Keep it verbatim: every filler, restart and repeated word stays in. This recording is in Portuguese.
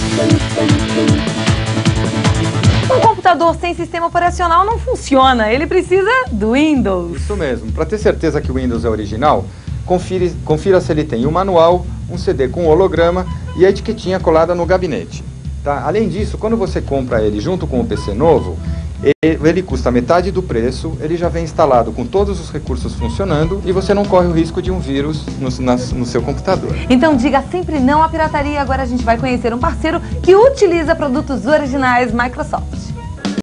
Um computador sem sistema operacional não funciona, ele precisa do Windows. Isso mesmo. Para ter certeza que o Windows é original, confira, confira se ele tem um manual, um C D com holograma e a etiquetinha colada no gabinete. Tá? Além disso, quando você compra ele junto com o P C novo, ele, ele custa metade do preço, ele já vem instalado com todos os recursos funcionando e você não corre o risco de um vírus no, na, no seu computador. Então diga sempre não à pirataria. Agora a gente vai conhecer um parceiro que utiliza produtos originais Microsoft.